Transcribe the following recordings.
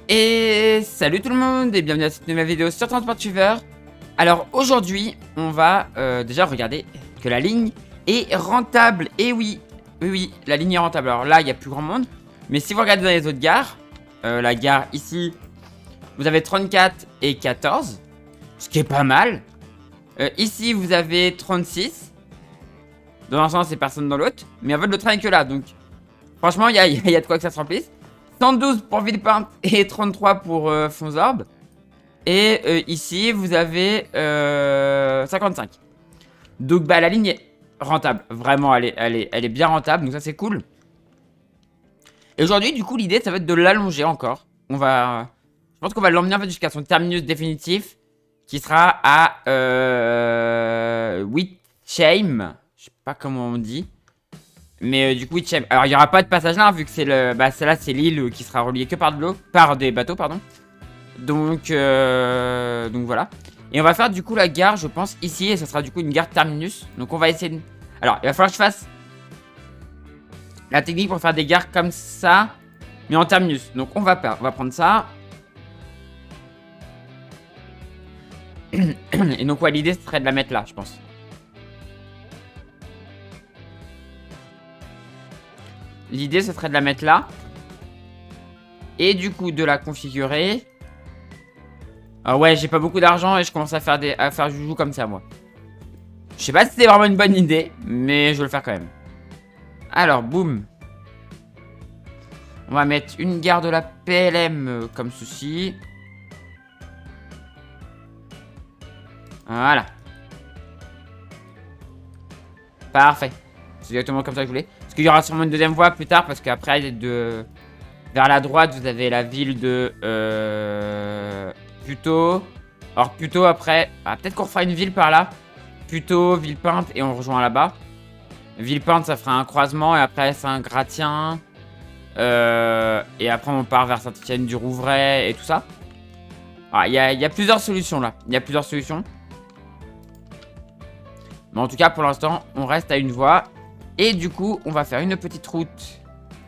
Et salut tout le monde et bienvenue à cette nouvelle vidéo sur Transport Tuber. Alors aujourd'hui on va déjà regarder que la ligne est rentable. Et oui, la ligne est rentable. Alors là il n'y a plus grand monde. Mais si vous regardez dans les autres gares, la gare ici, vous avez 34 et 14. Ce qui est pas mal. Ici vous avez 36. Dans un sens et personne dans l'autre. Mais en fait le train est que là. Donc franchement il y a de quoi que ça se remplisse. 112 pour Villepinte et 33 pour Fonsorbe. Et ici, vous avez 55. Donc, bah, la ligne est rentable. Vraiment, elle est bien rentable. Donc, ça, c'est cool. Et aujourd'hui, du coup, l'idée, ça va être de l'allonger encore. Je pense qu'on va l'emmener en fait jusqu'à son terminus définitif. Qui sera à Whitshame. Je sais pas comment on dit. Mais du coup, Whitshame. Alors, il n'y aura pas de passage là, vu que c'est le. Bah, celle-là, c'est l'île qui sera reliée que par de l'eau. Par des bateaux, pardon. Donc voilà. Et on va faire du coup la gare, je pense, ici. Et ça sera du coup une gare terminus. Donc on va essayer de. Alors, il va falloir que je fasse la technique pour faire des gares comme ça. Mais en terminus. Donc on va prendre ça. Et donc, ouais, l'idée serait de la mettre là, je pense. L'idée, ce serait de la mettre là. Et du coup, de la configurer. Ah ouais, j'ai pas beaucoup d'argent et je commence à faire joujou comme ça, moi. Je sais pas si c'est vraiment une bonne idée, mais je vais le faire quand même. Alors, boum. On va mettre une gare de la PLM comme ceci. Voilà. Parfait. C'est exactement comme ça que je voulais. Parce qu'il y aura sûrement une deuxième voie plus tard, parce qu'après, vers la droite, vous avez la ville de... Puteaux. Alors, Puteaux, après... Ah, peut-être qu'on refera une ville par là. Puteaux, Villepinte, et on rejoint là-bas. Villepinte, ça fera un croisement, et après, c'est un Gratien. Et après, on part vers Saint-Étienne-du-Rouvray, et tout ça. Il y a plusieurs solutions, là. Il y a plusieurs solutions. Mais en tout cas, pour l'instant, on reste à une voie. Et du coup, on va faire une petite route.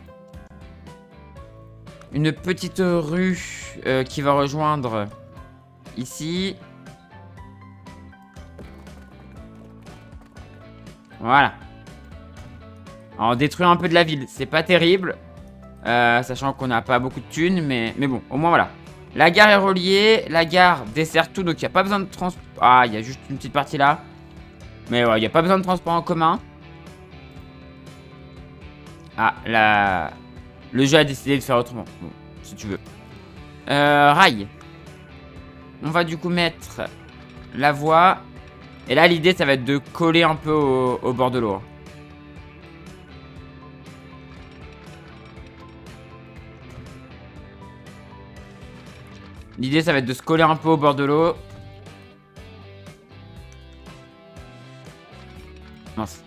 Une petite rue qui va rejoindre ici. Voilà. Alors, on détruit un peu de la ville. C'est pas terrible. Sachant qu'on n'a pas beaucoup de thunes. Mais bon, au moins voilà. La gare est reliée. La gare dessert tout. Donc, il n'y a pas besoin de transport. Ah, il y a juste une petite partie là. Mais ouais, il n'y a pas besoin de transport en commun. Ah, le jeu a décidé de faire autrement. Bon, si tu veux. Rail. On va du coup mettre la voie. Et là, l'idée, ça va être de coller un peu au bord de l'eau. L'idée, ça va être de se coller un peu au bord de l'eau. Mince.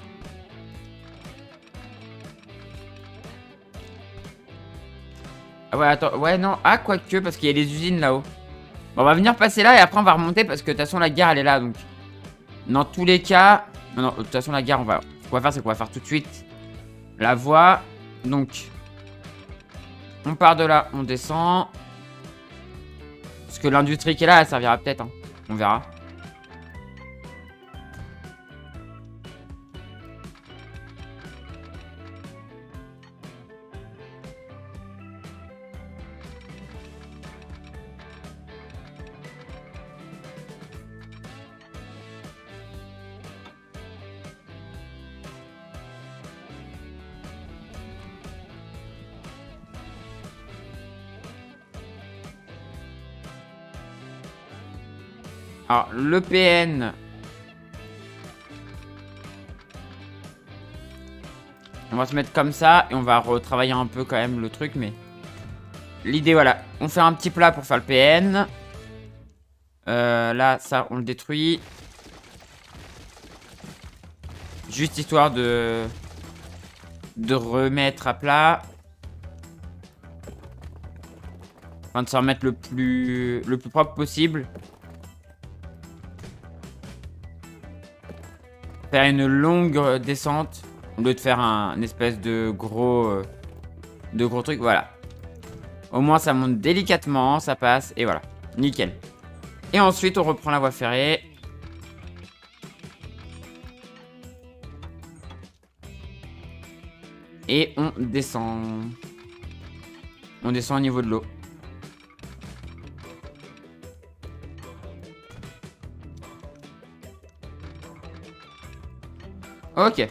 Ah ouais, attends. Ouais, non. Ah, quoique, parce qu'il y a les usines là-haut. Bon, on va venir passer là et après, on va remonter parce que de toute façon, la gare, elle est là. Donc, dans tous les cas... Non, de toute façon, la gare, ce qu'on va faire, c'est qu'on va faire tout de suite la voie. Donc, on part de là, on descend. Parce que l'industrie qui est là, elle servira peut-être. Hein. On verra. Alors, le PN. On va se mettre comme ça et on va retravailler un peu quand même le truc, mais... L'idée, voilà. On fait un petit plat pour faire le PN. Là, ça, on le détruit. Juste histoire de remettre à plat. Enfin, de se remettre le plus propre possible. Faire une longue descente au lieu de faire un espèce de gros truc. Voilà. Au moins, ça monte délicatement, ça passe, et voilà. Nickel. Et ensuite, on reprend la voie ferrée. Et on descend. On descend au niveau de l'eau. Ok.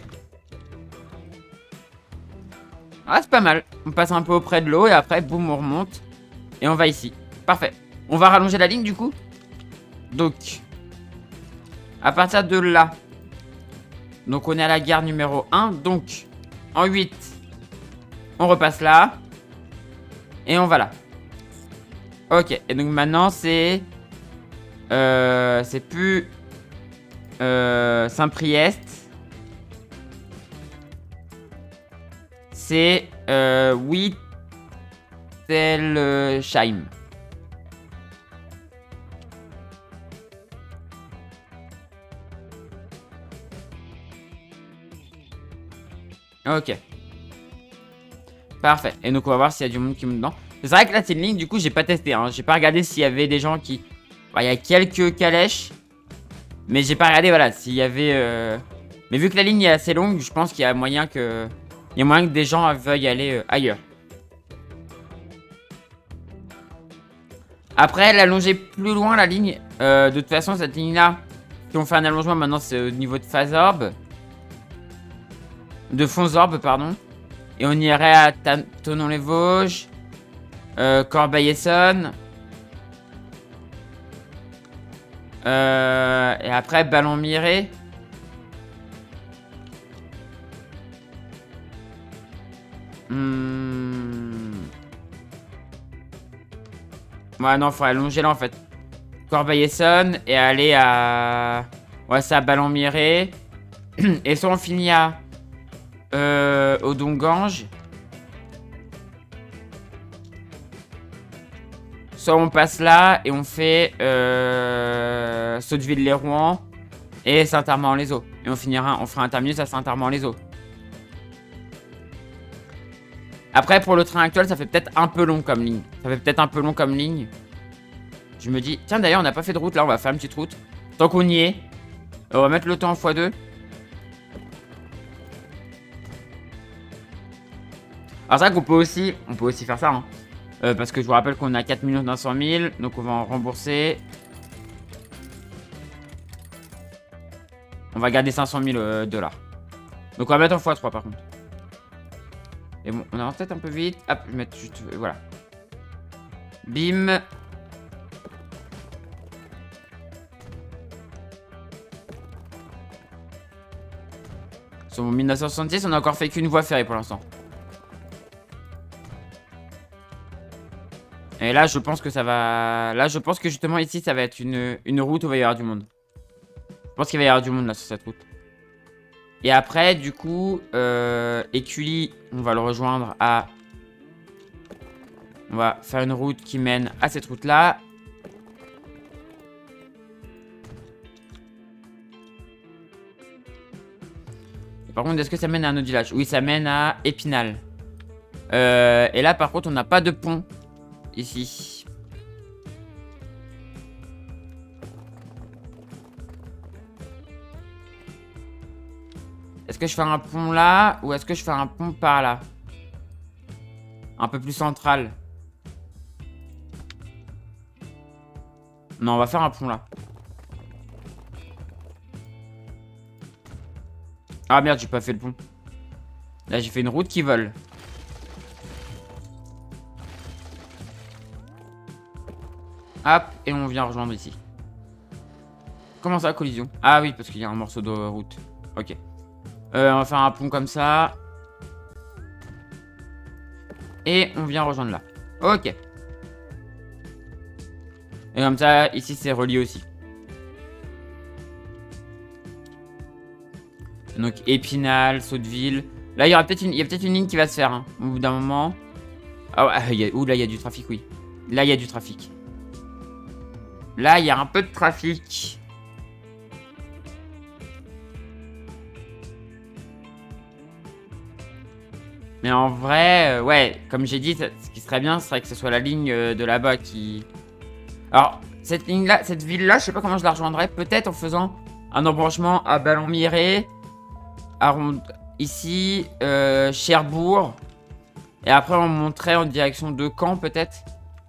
Ah, c'est pas mal. On passe un peu auprès de l'eau et après, boum, on remonte. Et on va ici. Parfait. On va rallonger la ligne du coup. Donc, à partir de là. Donc, on est à la gare numéro 1. Donc, en 8, on repasse là. Et on va là. Ok. Et donc, maintenant, c'est... c'est plus... Saint-Priest. C'est Wittelsheim. Ok. Parfait. Et donc on va voir s'il y a du monde qui monte dedans. C'est vrai que là c'est une ligne, du coup j'ai pas testé. Hein. J'ai pas regardé s'il y avait des gens qui... Bah, il y a quelques calèches. Mais j'ai pas regardé, voilà, s'il y avait... Mais vu que la ligne est assez longue, je pense qu'il y a moyen que... Il y a moyen que des gens veuillent aller ailleurs. Après, l'allonger plus loin, la ligne. De toute façon, cette ligne-là, si on fait un allongement, maintenant, c'est au niveau de Fazorbe. De Fonzorbe, pardon. Et on irait à Tonon-les-Vosges. Corbeil-Essonne. Et après, Ballon-Miré. Ouais, non, faudrait allonger là en fait. Corbeil-Essonne et aller à... Ouais, c'est à Ballon-Miré. Et soit on finit à... au Dongange. Soit on passe là et on fait... Sotteville-les-Rouen et Saint-Armand-les-Eaux. Et on finira... On fera un terminus à Saint-Armand-les-Eaux. Après, pour le train actuel, ça fait peut-être un peu long comme ligne. Je me dis... Tiens, d'ailleurs, on n'a pas fait de route. Là, on va faire une petite route. Tant qu'on y est. On va mettre le temps en x2. Alors, c'est vrai qu'on peut aussi... On peut aussi faire ça, hein. Parce que je vous rappelle qu'on a 4 900 000. Donc, on va en rembourser. On va garder 500 000 $. Donc, on va mettre en x3, par contre. Et bon, on avance peut-être un peu vite. Hop, je vais mettre juste... voilà. Bim. Sur mon 1966, on a encore fait qu'une voie ferrée pour l'instant. Et là, je pense que ça va... Là, je pense que justement ici, ça va être une route où il va y avoir du monde. Je pense qu'il va y avoir du monde là sur cette route. Et après, du coup, Écully, on va le rejoindre à... On va faire une route qui mène à cette route-là. Par contre, est-ce que ça mène à un autre village? Oui, ça mène à Épinal. Et là, par contre, on n'a pas de pont. Ici. Est-ce que je fais un pont là? Ou est-ce que je fais un pont par là? Un peu plus central. Non, on va faire un pont là. Ah merde, j'ai pas fait le pont. Là, j'ai fait une route qui vole. Hop, et on vient rejoindre ici. Comment ça, collision? Ah oui, parce qu'il y a un morceau de route. Ok. On va faire un pont comme ça. Et on vient rejoindre là. Ok. Et comme ça, ici, c'est relié aussi. Donc, Épinal, Sotteville. Là, il y aura peut-être une ligne qui va se faire, hein, au bout d'un moment. Ah ouais, ouh, là, il y a du trafic, oui. Là, il y a du trafic. Là, il y a un peu de trafic. Mais en vrai, ouais, comme j'ai dit, ce qui serait bien, ce serait que ce soit la ligne de là-bas qui... Alors, cette ligne-là, cette ville-là, je sais pas comment je la rejoindrais. Peut-être en faisant un embranchement à Ballon-Miré, ici, Cherbourg. Et après, on monterait en direction de Caen, peut-être.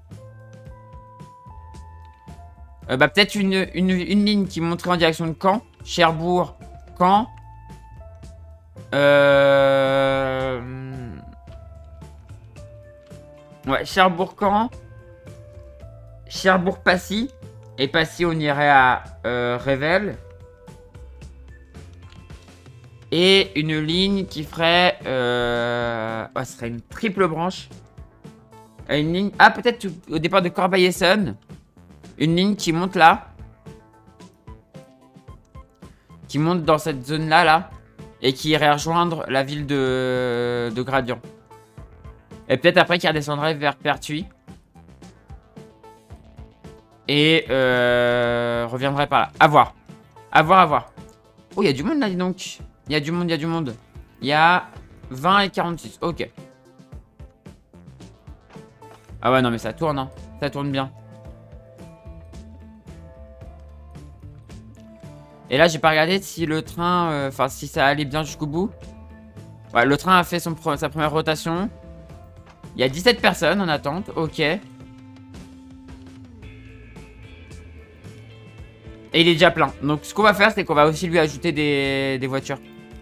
Bah, peut-être une ligne qui monterait en direction de Caen. Cherbourg, Caen. Ouais, Cherbourg-Caen. Cherbourg-Passy. Et Passy, on irait à Revel. Et une ligne qui ferait... ouais, ce serait une triple branche. Une ligne... Ah, peut-être au départ de Corbeil-Essonnes. Une ligne qui monte là. Qui monte dans cette zone-là, là. Et qui irait rejoindre la ville de Gradient. Et peut-être après qui redescendrait vers Pertuis. Et reviendrait par là. À voir. À voir, à voir. Oh, il y a du monde là, dis donc. Il y a du monde, il y a du monde. Il y a 20 et 46. Ok. Ah ouais, non, mais ça tourne, hein. Ça tourne bien. Et là, j'ai pas regardé si le train... Enfin, si ça allait bien jusqu'au bout. Ouais, le train a fait sa première rotation. Il y a 17 personnes en attente. Ok. Et il est déjà plein. Donc, ce qu'on va faire, c'est qu'on va aussi lui ajouter des voitures.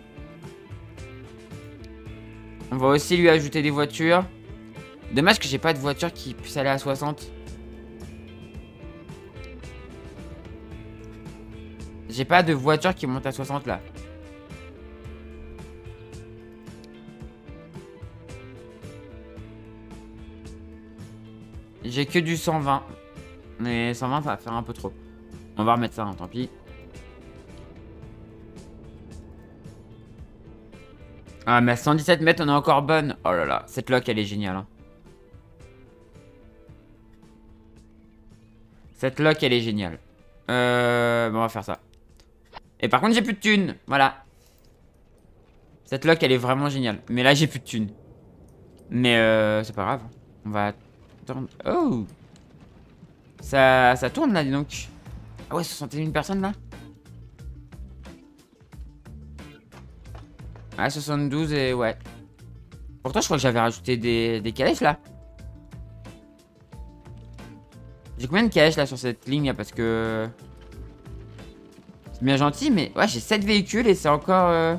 On va aussi lui ajouter des voitures. Dommage que j'ai pas de voiture qui puisse aller à 60. J'ai pas de voiture qui monte à 60 là. J'ai que du 120. Mais 120 ça va faire un peu trop. On va remettre ça, hein, tant pis. Ah mais à 117 mètres on est encore bonne. Oh là là, cette lock elle est géniale, hein. Cette lock elle est géniale. Bon, on va faire ça. Et par contre j'ai plus de thunes. Voilà. Cette lock elle est vraiment géniale. Mais là j'ai plus de thunes. Mais c'est pas grave. On va attendre. Oh, ça tourne là, dis donc. Ah ouais, 61 personnes là. Ah, 72 et ouais. Pourtant je crois que j'avais rajouté des calèches là. J'ai combien de calèches là sur cette ligne là, parce que... C'est bien gentil, mais ouais, j'ai 7 véhicules et c'est encore...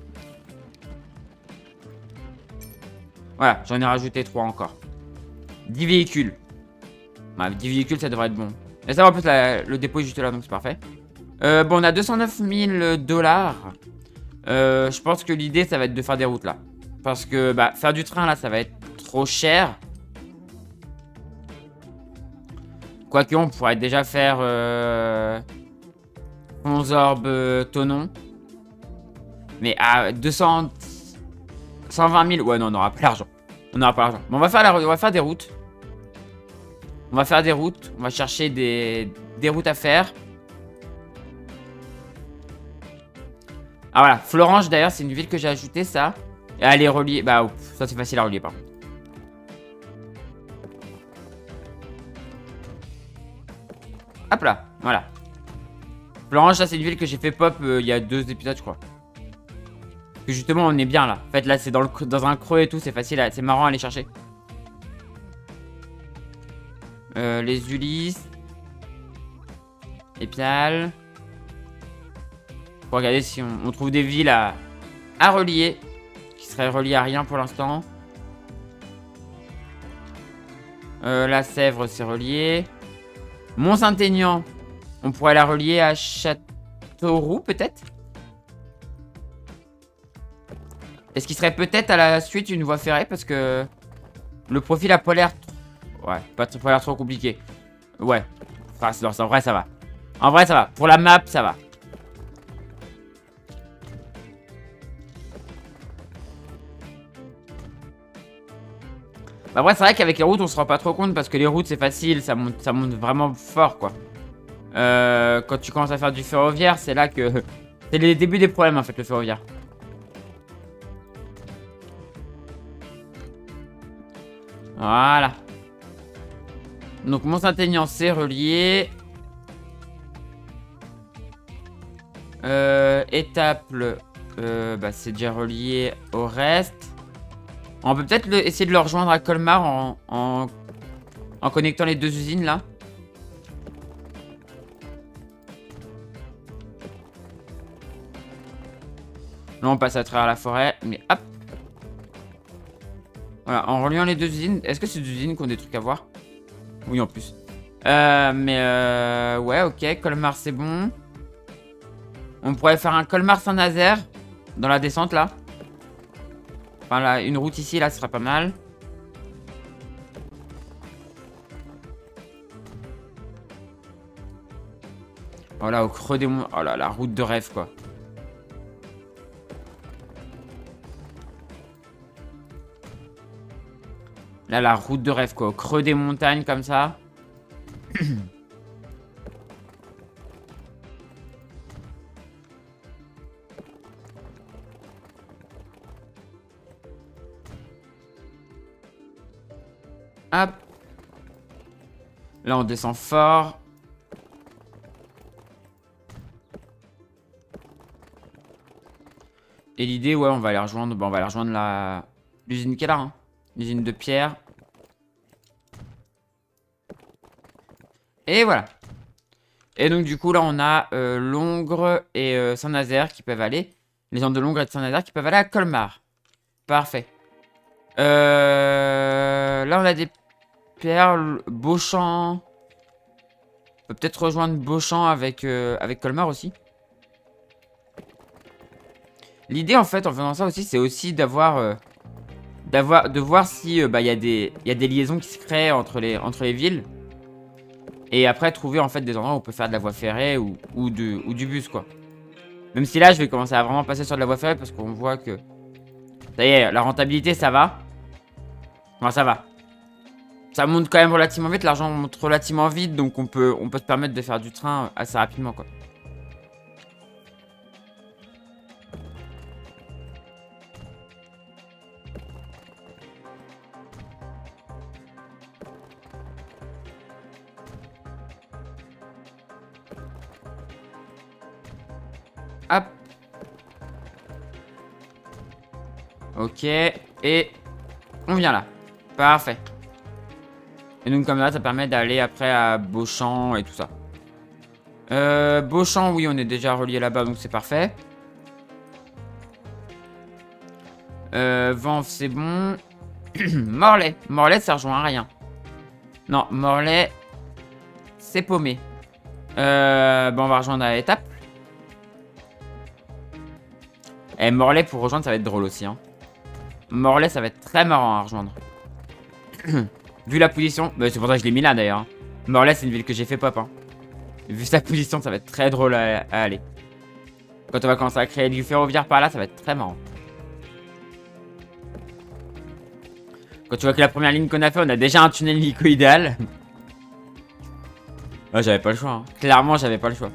Voilà, j'en ai rajouté 3 encore. 10 véhicules. Ouais, 10 véhicules, ça devrait être bon. Et ça, en plus, le dépôt est juste là, donc c'est parfait. Bon, on a 209 000 $. Je pense que l'idée, ça va être de faire des routes là. Parce que, bah, faire du train là, ça va être trop cher. Quoique, on pourrait déjà faire 11 orbes Tonon. Mais à 200... 120 000... Ouais, non, on n'aura pas l'argent. On n'aura pas l'argent. Bon, on va faire des routes. On va faire des routes. On va chercher des routes à faire. Ah, voilà. Florange, d'ailleurs, c'est une ville que j'ai ajoutée, ça. Et elle est reliée... Bah, ouf, ça, c'est facile à relier, par contre. Hop là, voilà. Florange, ça c'est une ville que j'ai fait pop il y a 2 épisodes, je crois. Que justement, on est bien là. En fait, là, c'est dans un creux et tout, c'est facile, c'est marrant à aller chercher. Les Ulysses. Épial. Pour regarder si on trouve des villes à relier. Qui seraient reliées à rien pour l'instant. La Sèvre, c'est relié. Mont-Saint-Aignan, on pourrait la relier à Châteauroux, peut-être. Est-ce qu'il serait peut-être à la suite une voie ferrée, parce que le profil a pas l'air... Ouais, pas l'air trop compliqué. Ouais. Enfin, non, en vrai, ça va. En vrai, ça va. Pour la map, ça va. Bah, après, c'est vrai qu'avec les routes, on se rend pas trop compte, parce que les routes, c'est facile, ça monte vraiment fort, quoi. Quand tu commences à faire du ferroviaire, c'est là que... C'est les débuts des problèmes, en fait, le ferroviaire. Voilà. Donc Mont-Saint-Aignan, c'est relié. Étaples, bah, c'est déjà relié au reste. On peut peut-être essayer de le rejoindre à Colmar en connectant les deux usines là. Là on passe à travers la forêt, mais hop. Voilà, en reliant les deux usines. Est-ce que c'est des usines qui ont des trucs à voir? Oui en plus. Ouais, ok, Colmar c'est bon. On pourrait faire un Colmar-Saint-Nazaire dans la descente là. Enfin là, une route ici là, ce serait pas mal. Voilà, au creux des monts. Oh là, la route de rêve quoi. Là, la route de rêve quoi, au creux des montagnes comme ça. Hop. Là, on descend fort. Et l'idée, ouais, on va aller rejoindre. Bon, on va aller rejoindre l'usine qui est là. Hein. L'usine de pierre. Et voilà. Et donc, du coup, là, on a Longres et Saint-Nazaire qui peuvent aller. Les gens de Longres et de Saint-Nazaire qui peuvent aller à Colmar. Parfait. Là, on a des perles. Beauchamp. On peut peut-être rejoindre Beauchamp avec Colmar aussi. L'idée, en fait, en faisant ça aussi, c'est aussi de voir si il y a des liaisons qui se créent entre les villes. Et après, trouver en fait des endroits où on peut faire de la voie ferrée ou du bus, quoi. Même si là, je vais commencer à vraiment passer sur de la voie ferrée parce qu'on voit que... Ça y est, la rentabilité, ça va. Enfin, ça va. Ça monte quand même relativement vite, l'argent monte relativement vite, donc on peut se permettre de faire du train assez rapidement, quoi. Hop. Ok. Et on vient là. Parfait. Et donc comme ça, ça permet d'aller après à Beauchamp et tout ça. Beauchamp, oui, on est déjà relié là-bas, donc c'est parfait. Vanves, c'est bon. Morlaix. Morlaix, ça rejoint à rien. Non, Morlaix, c'est paumé. Bon, on va rejoindre à Étaples. Et Morlaix, pour rejoindre, ça va être drôle aussi. Hein. Morlaix, ça va être très marrant à rejoindre. Vu la position, bah, c'est pour ça que je l'ai mis là d'ailleurs. Hein. Morlaix, c'est une ville que j'ai fait pop. Hein. Vu sa position, ça va être très drôle à aller. Quand on va commencer à créer du ferroviaire par là, ça va être très marrant. Quand tu vois que la première ligne qu'on a fait, on a déjà un tunnel hélicoïdal. Ah, j'avais pas le choix. Hein. Clairement, j'avais pas le choix.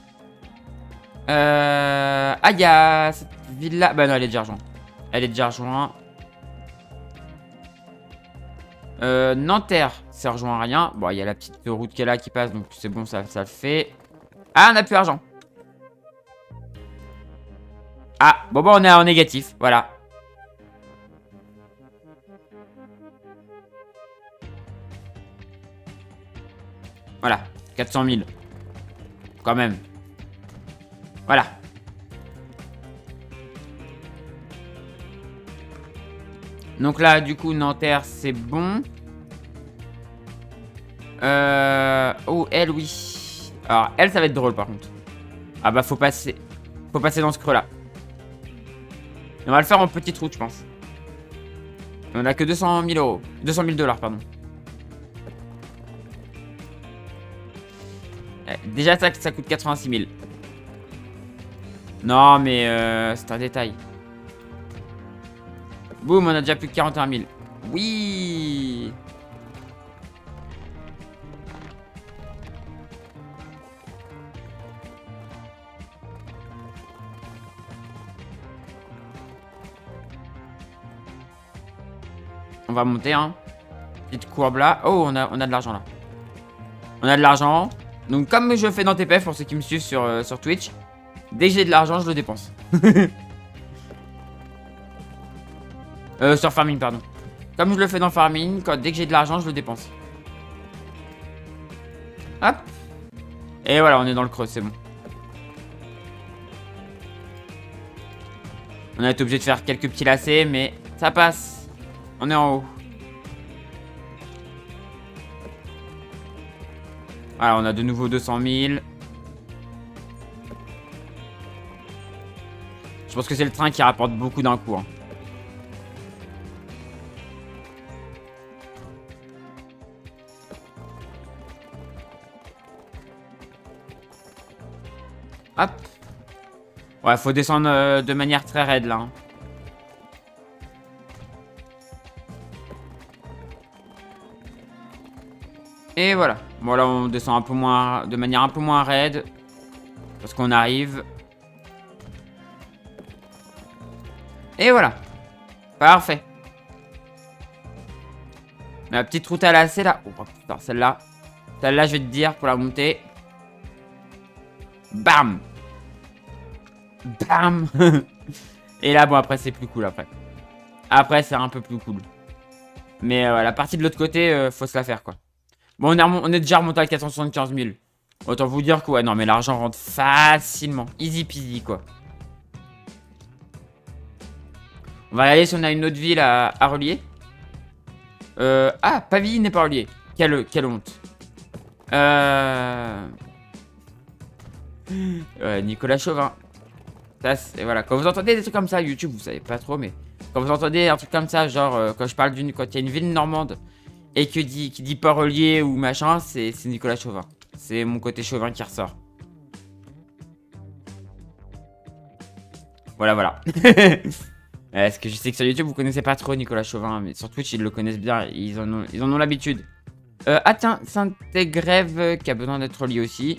Ah, il y a cette ville-là. Bah non, elle est déjà rejointe. Elle est déjà rejointe. Nanterre, ça rejoint à rien. Bon, il y a la petite route qui est là qui passe, donc c'est bon, ça le fait. Ah, on a plus d'argent. Ah, bon, on est en négatif, voilà. Voilà, 400 000. Quand même. Voilà. Donc là, du coup, Nanterre, c'est bon. Oh, elle, oui. Alors, elle, ça va être drôle, par contre. Ah bah, faut passer dans ce creux-là. On va le faire en petite route, je pense. On a que 200 000 euros. 200 000 $, pardon. Déjà, ça coûte 86 000. Non, mais c'est un détail. Boum, on a déjà plus que 41 000. Oui. On va monter, hein. petite courbe là. Oh, on a de l'argent là. On a de l'argent. Donc comme je fais dans TPF pour ceux qui me suivent sur Twitch, dès que j'ai de l'argent, je le dépense. Sur Farming, pardon. Comme je le fais dans Farming, dès que j'ai de l'argent, je le dépense. Hop. Et voilà, on est dans le creux, c'est bon. On a été obligé de faire quelques petits lacets, mais ça passe. On est en haut. Voilà, on a de nouveau 200 000. Je pense que c'est le train qui rapporte beaucoup d'un coup. Hein. Hop. Ouais, faut descendre de manière très raide là. Hein. Et voilà. Bon là on descend un peu moins, de manière un peu moins raide. Parce qu'on arrive. Et voilà. Parfait. La petite route à lacets là. Oh putain, celle-là. Celle-là je vais te dire pour la monter. Bam. Bam. Et là bon après c'est plus cool après. Après c'est un peu plus cool. Mais la partie de l'autre côté faut se la faire quoi. Bon on est déjà remonté à 475 000. Autant vous dire que ouais non mais l'argent rentre facilement. Easy peasy quoi. On va regarder si on a une autre ville à relier. Ah Pavilly n'est pas relié. Quelle honte. Nicolas Chauvin. Ça, voilà, quand vous entendez des trucs comme ça, YouTube, vous savez pas trop, mais quand vous entendez un truc comme ça, genre quand je parle quand il y a une ville normande et qui dit pas relié ou machin, c'est Nicolas Chauvin. C'est mon côté Chauvin qui ressort. Voilà, voilà. Parce que je sais que sur YouTube, vous connaissez pas trop Nicolas Chauvin, mais sur Twitch, ils le connaissent bien, ils en ont l'habitude. Ah tiens, Saint-Égrève qui a besoin d'être relié aussi.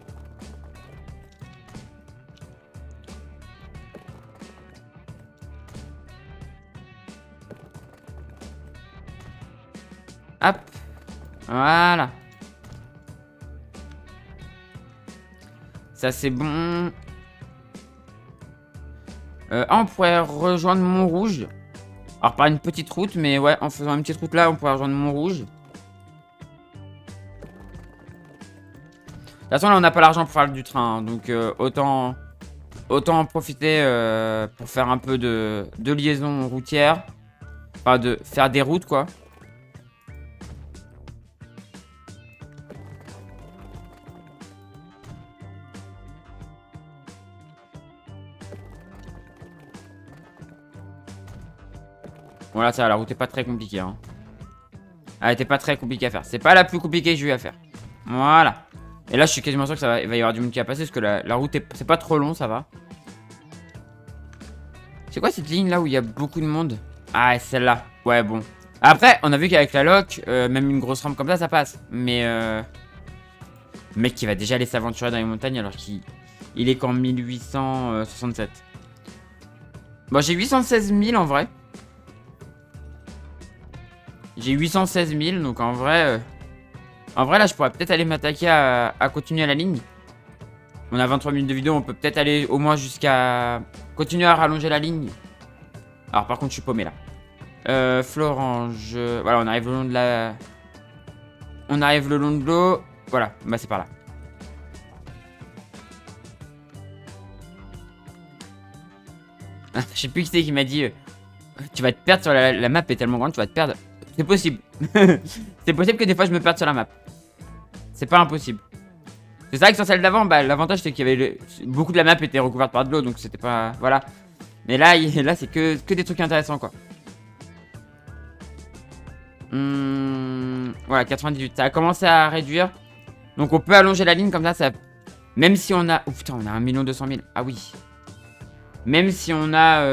Hop. Voilà. Ça c'est bon. On pourrait rejoindre Montrouge. Alors par une petite route, mais ouais, en faisant une petite route là, on pourrait rejoindre Montrouge. De toute façon là on n'a pas l'argent pour faire du train, hein, donc autant en profiter pour faire un peu de liaison routière. Enfin de faire des routes quoi. Voilà, ça, la route est pas très compliquée. Hein. Elle était pas très compliquée à faire. C'est pas la plus compliquée que j'ai eu à faire. Voilà. Et là, je suis quasiment sûr que il va y avoir du monde qui va passer parce que la route c'est pas trop long, ça va. C'est quoi cette ligne là où il y a beaucoup de monde? Ah, celle-là. Ouais, bon. Après, on a vu qu'avec la loc, même une grosse rampe comme ça passe. Mais le mec qui va déjà aller s'aventurer dans les montagnes alors qu'il est qu'en 1867. Bon, j'ai 816 000 en vrai. J'ai 816 000, donc en vrai là, je pourrais peut-être aller m'attaquer à continuer la ligne. On a 23 minutes de vidéo, on peut peut-être aller au moins jusqu'à continuer à rallonger la ligne. Alors par contre, je suis paumé là. Florange, voilà, on arrive le long de la... On arrive le long de l'eau. Voilà, bah c'est par là. Je sais plus qui c'est qui m'a dit tu vas te perdre sur la map est tellement grande, tu vas te perdre. C'est possible. C'est possible que des fois je me perde sur la map. C'est pas impossible. C'est vrai que sur celle d'avant, bah, l'avantage c'est qu'il y avait beaucoup de la map était recouverte par de l'eau, donc c'était pas... Voilà. Mais là, c'est que des trucs intéressants quoi. Voilà, 98. Ça a commencé à réduire. Donc on peut allonger la ligne comme ça. Même si on a... Oh putain, on a 1 200 000. Ah oui. Même si on a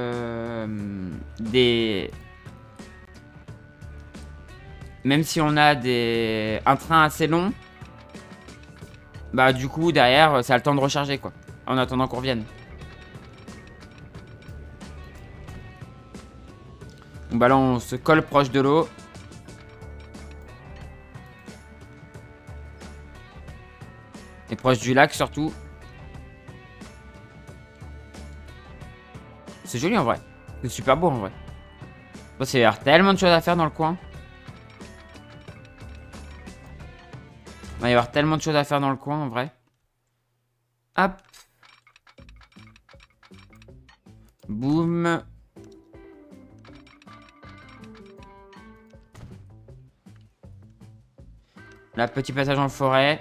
Même si on a un train assez long, bah du coup derrière ça a le temps de recharger quoi. En attendant qu'on revienne. Bon bah là on se colle proche de l'eau. Et proche du lac surtout. C'est joli en vrai. C'est super beau en vrai. Bon, il y a tellement de choses à faire dans le coin. Il va y avoir tellement de choses à faire dans le coin en vrai. Hop. Boum. Là, petit passage en forêt.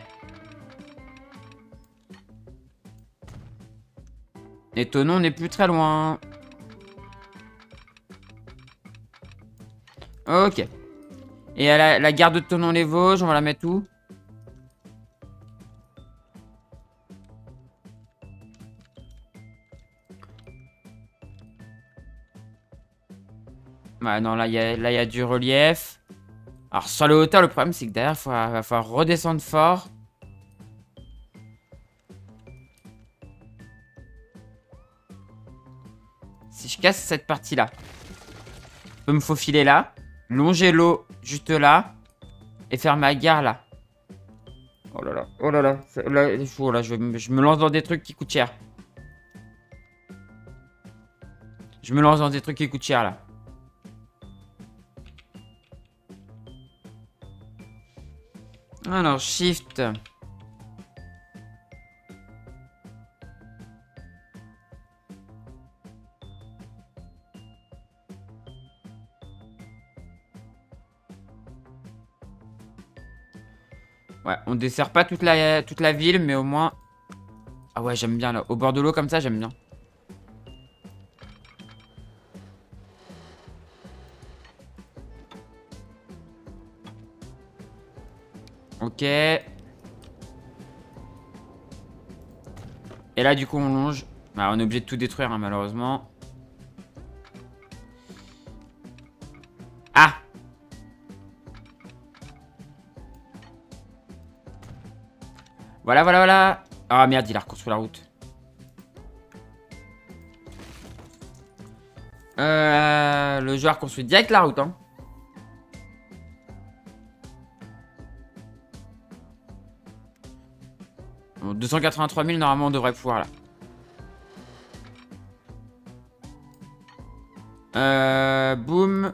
Et Thonon n'est plus très loin. Ok. Et à la gare de Thonon-les-Vosges, on va la mettre où? Ouais, non, là, il y a du relief. Alors, sur les hauteurs, le problème, c'est que derrière, il va falloir redescendre fort. Si je casse cette partie-là, je peux me faufiler là, longer l'eau juste là, et faire ma gare là. Oh là là, oh là là, là je me lance dans des trucs qui coûtent cher. Je me lance dans des trucs qui coûtent cher là. Alors, shift. Ouais, on dessert pas toute la ville, mais au moins... Ah ouais, j'aime bien là. Au bord de l'eau comme ça, j'aime bien. Ok. Et là, du coup, on longe. Bah, on est obligé de tout détruire, hein, malheureusement. Ah! Voilà, voilà, voilà. Ah merde, il a reconstruit la route. Le joueur construit direct la route, hein. Bon, 283 000, normalement, on devrait pouvoir, là. Boum.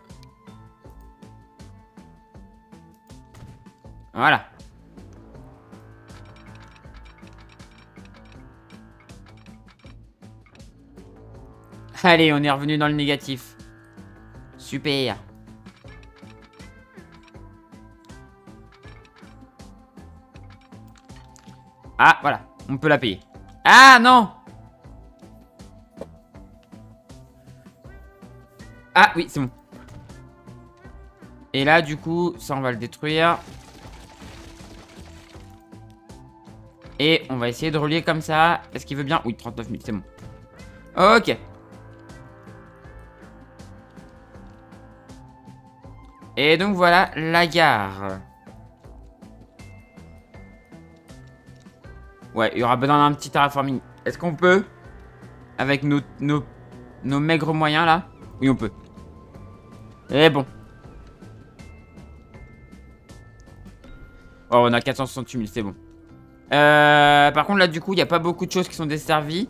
Voilà. Allez, on est revenu dans le négatif. Super. Ah, voilà. On peut la payer. Ah, non! Ah, oui, c'est bon. Et là, du coup, ça, on va le détruire. Et on va essayer de relier comme ça. Est-ce qu'il veut bien? Oui, 39 000, c'est bon. Ok. Et donc, voilà la gare. Ouais, il y aura besoin d'un petit terraforming. Est-ce qu'on peut? Avec nos maigres moyens, là? Oui, on peut. Et bon. Oh, on a 468 000, c'est bon. Par contre, là, du coup, il n'y a pas beaucoup de choses qui sont desservies.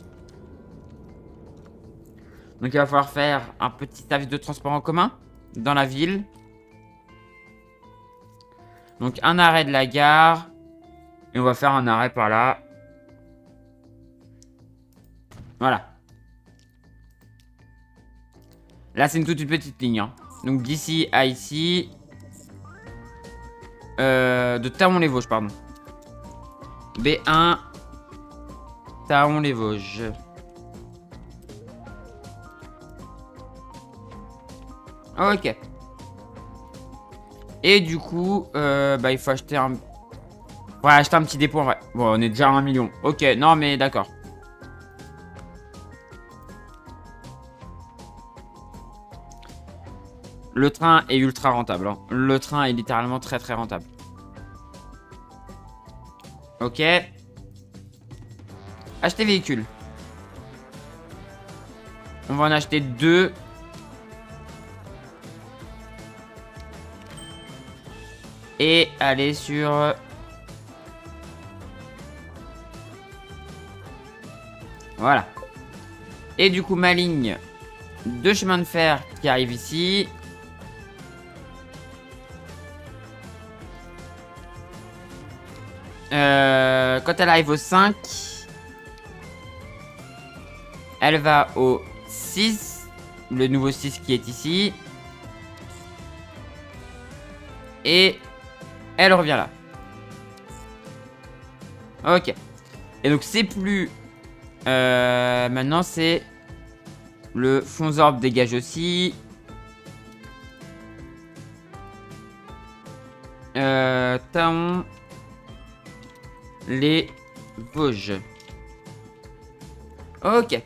Donc, il va falloir faire un petit service de transport en commun dans la ville. Donc, un arrêt de la gare. Et on va faire un arrêt par là. Voilà. Là, c'est une toute petite ligne. Hein. Donc, d'ici à ici. De Thaon-les-Vosges, pardon. B1. Thaon-les-Vosges. Ok. Et du coup, bah, il faut acheter un... Ouais, acheter un petit dépôt en vrai. Bon, on est déjà à 1 million. Ok, non mais d'accord. Le train est ultra rentable. Hein. Le train est littéralement très très rentable. Ok. Acheter véhicule. On va en acheter 2. Et aller sur... Voilà. Et du coup, ma ligne de chemin de fer qui arrive ici. Quand elle arrive au 5, elle va au 6, le nouveau 6 qui est ici. Et elle revient là. Ok. Et donc c'est plus... maintenant c'est... Le Fonzorb dégage aussi. Taon. Les Vosges. Ok.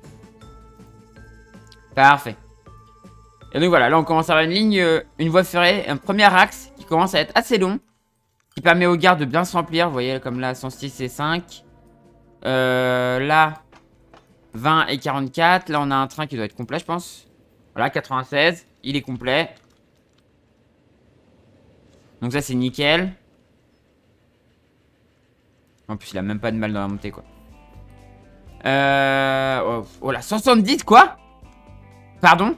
Parfait. Et donc voilà, là on commence à avoir une ligne, une voie ferrée, un premier axe qui commence à être assez long. Qui permet aux gares de bien se remplir. Vous voyez, comme là, 106 et 5. Là, 20 et 44. Là, on a un train qui doit être complet, je pense. Voilà, 96. Il est complet. Donc ça, c'est nickel. En plus, il a même pas de mal dans la montée, quoi. Oh là, 70, quoi? Pardon?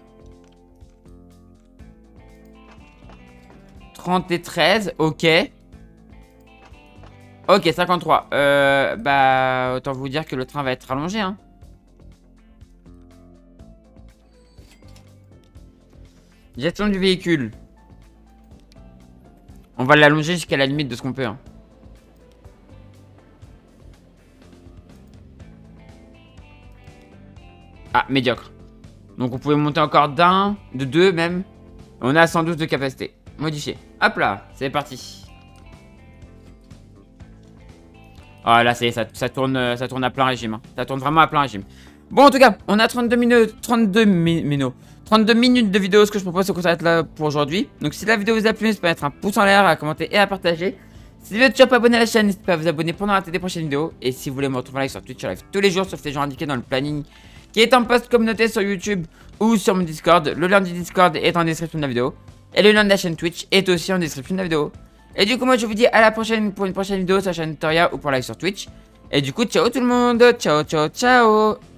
30 et 13, ok. Ok, 53. Bah, autant vous dire que le train va être rallongé, hein. Gestion du véhicule. On va l'allonger jusqu'à la limite de ce qu'on peut, hein. Ah, médiocre. Donc on pouvait monter encore d'un, de deux même. On a 112 de capacité. Modifié. Hop là, c'est parti. Ah là, ça tourne à plein régime, hein. Ça tourne vraiment à plein régime. Bon, en tout cas, on a 32 minutes, 32 minutes de vidéo. Ce que je propose, c'est qu'on s'arrête là pour aujourd'hui. Donc si la vidéo vous a plu, n'hésitez pas à mettre un pouce en l'air, à commenter et à partager. Si vous n'êtes toujours pas abonné à la chaîne, n'hésitez pas à vous abonner pour ne rater des prochaines vidéos. Et si vous voulez me retrouver en live sur Twitch, je live tous les jours, sauf les jours indiqués dans le planning qui est en post communauté sur YouTube ou sur mon Discord. Le lien du Discord est en description de la vidéo. Et le lien de la chaîne Twitch est aussi en description de la vidéo. Et du coup, moi, je vous dis à la prochaine pour une prochaine vidéo sur la chaîne Toria ou pour live sur Twitch. Et du coup, ciao tout le monde. Ciao, ciao, ciao.